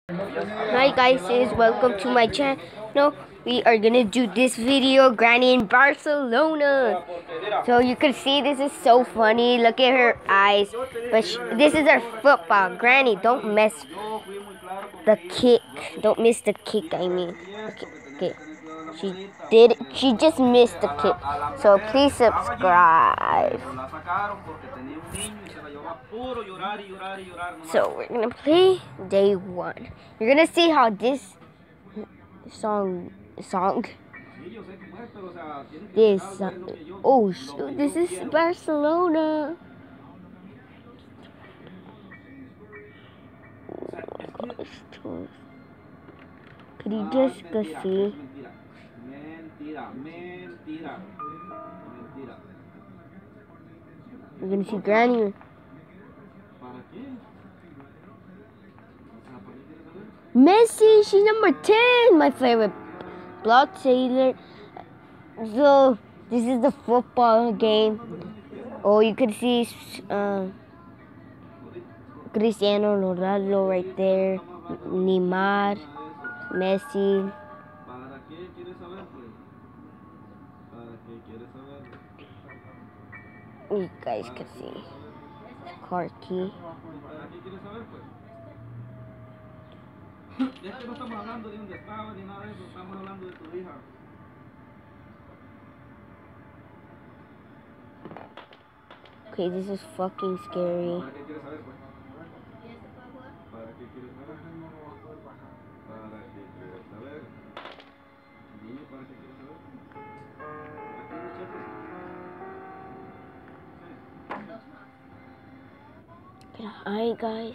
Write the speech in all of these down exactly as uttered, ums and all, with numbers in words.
Hi guys, is welcome to my channel. We are gonna do this video, Granny in Barcelona. So you can see this is so funny. Look at her eyes. But she, this is her football. Granny, don't mess the kick. Don't miss the kick. I mean, okay, okay. She did. She just missed the kick. So please subscribe. So we're gonna play day one. You're gonna see how this song song this song, oh shoot, this is Barcelona. Could you just go see? We're gonna see Granny. Messi, she's number ten, my favorite. Blood Taylor. So this is the football game. Oh, you can see uh, Cristiano Ronaldo right there, Neymar, Messi. You guys can see Corky. Okay, this is fucking scary. Hi guys.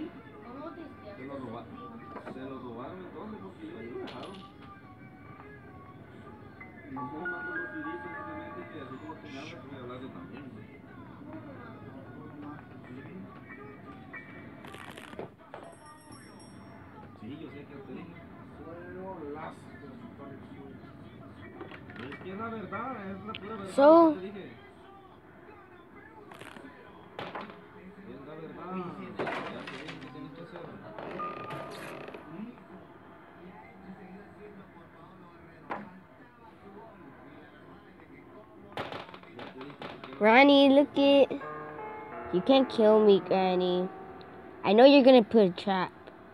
So Granny, look it. You can't kill me, Granny. I know you're gonna put a trap.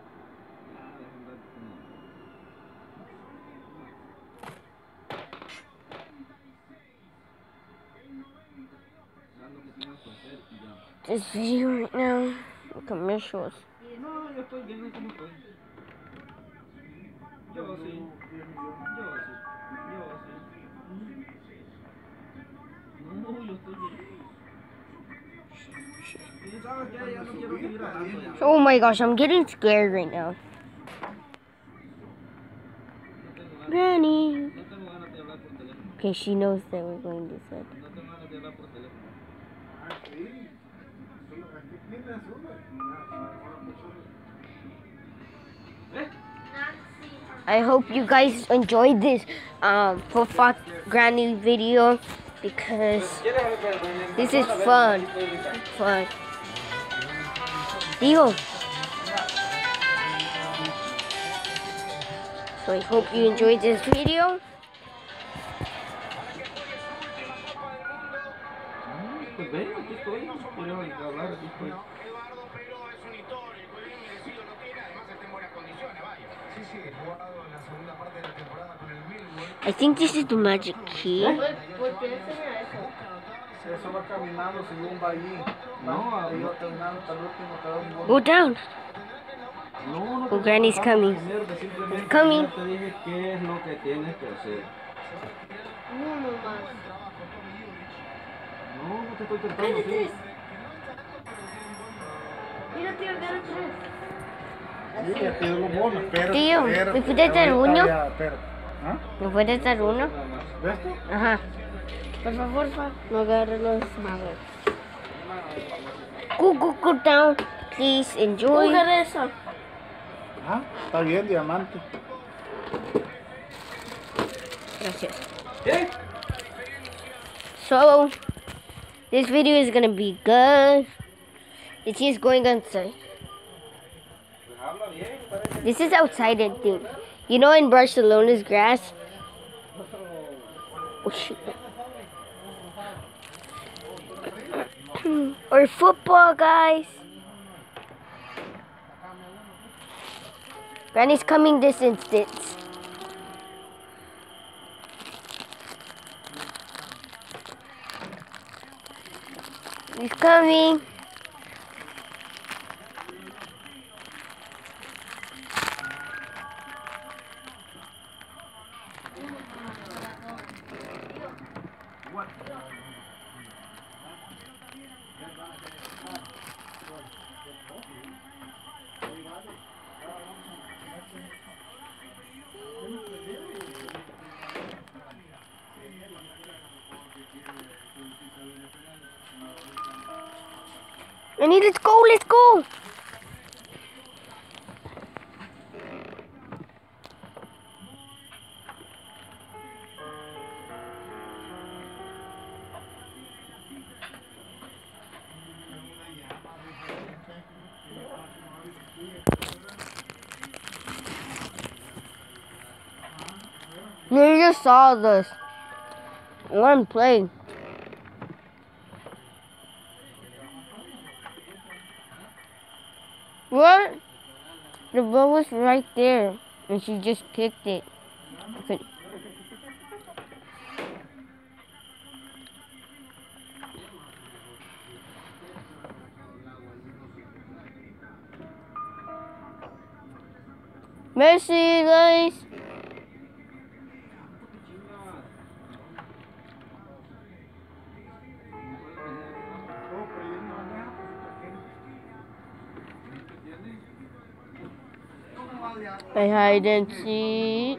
This video right now, commercials. Oh my gosh, I'm getting scared right now. Granny. Okay, she knows that we're going to set. I hope you guys enjoyed this um football Granny video because this is fun. Fun. Deal. So I hope you enjoyed this video. I think this is the magic key. Go down. Oh, Granny's coming. It's coming. Tío, ¿me puedes dar uno? ¿Me puedes dar uno? Ajá. Por favor, fa. No agarre los magos. Go, go, go down. Please enjoy. Eso. Ah, está bien, diamante. Gracias. So, this video is gonna be good. It is going outside. This is outside, I think. You know, in Barcelona's grass. Oh shit. Or football, guys. Granny's coming this instant. He's coming. I need, let's go, let's go. You just saw this. One play. What? The ball was right there, and she just kicked it. Okay. Messi, guys. I hide and seek.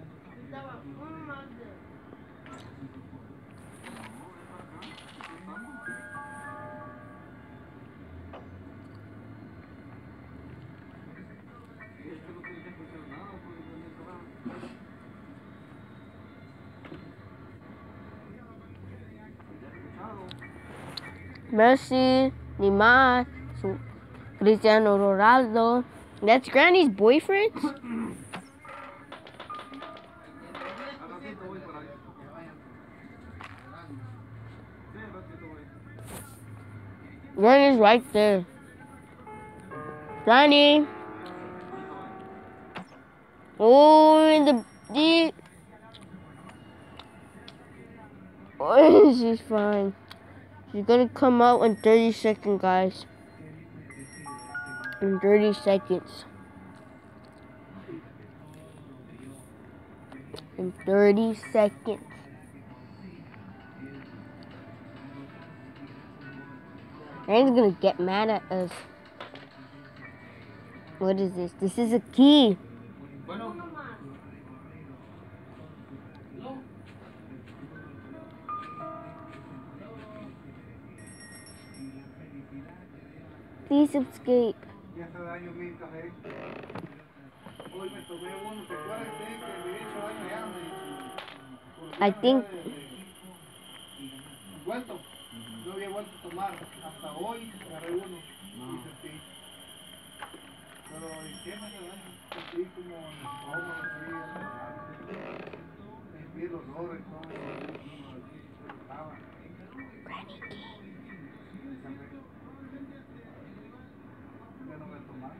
Messi, Neymar, Cristiano Ronaldo. That's Granny's boyfriend? Granny's right there. Granny. Oh, in the deep. Oh, she's fine. She's gonna come out in thirty seconds, guys. In thirty seconds. In thirty seconds. Granny's gonna get mad at us. What is this? This is a key. Please escape. I think. Yo había vuelto a tomar hasta hoy, agarré uno y sentí. Pero ¿qué me hace daño? Sentí como en el estómago, así, sentí los dolores, todo estaba. Ya no voy a tomar.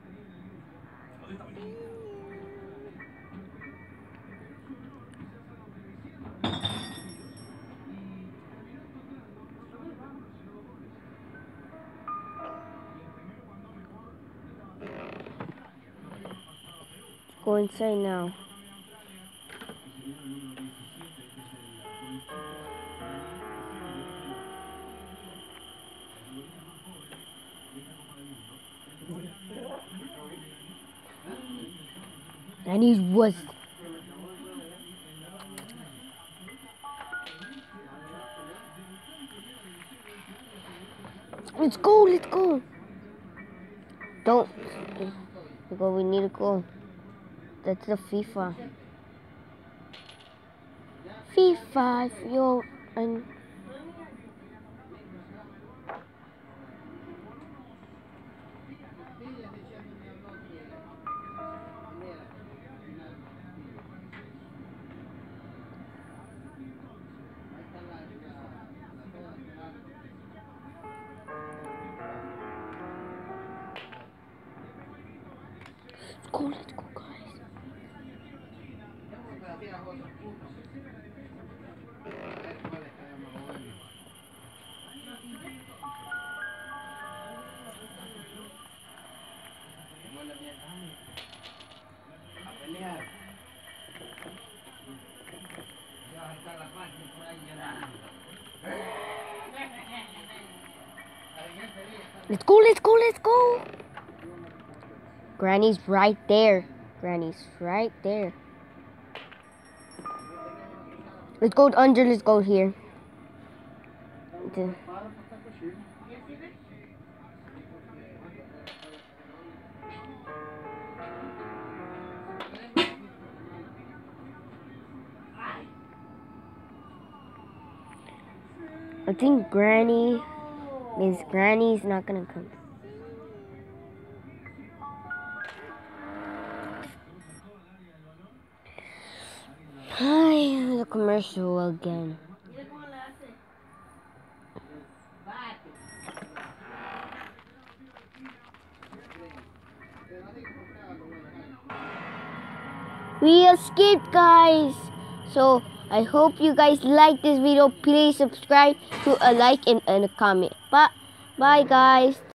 Go inside now. And he was. Let's go, let's go. Don't. Let's go, we need to go. That's the FIFA. FIFA, yo, and. Let's go, let's go, guys. Let's go, let's go, let's go. Granny's right there. Granny's right there. Let's go under, let's go here. The- I think Granny, Miss Granny's not gonna come. Hi, the commercial again. We escaped, guys. So I hope you guys like this video. Please subscribe to a like and, and a comment. Bye, bye, guys.